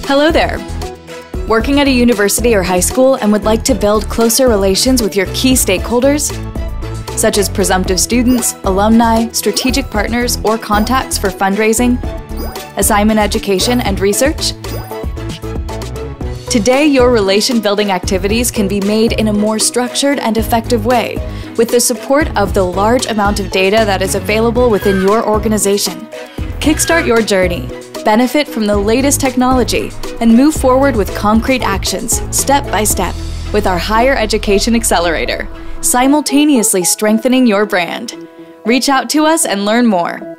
Hello there! Working at a university or high school and would like to build closer relations with your key stakeholders, such as presumptive students, alumni, strategic partners, or contacts for fundraising, assignment education, and research? Today, your relation-building activities can be made in a more structured and effective way with the support of the large amount of data that is available within your organization. Kickstart your journey, benefit from the latest technology, and move forward with concrete actions, step by step, with our Higher Education Accelerator, simultaneously strengthening your brand. Reach out to us and learn more.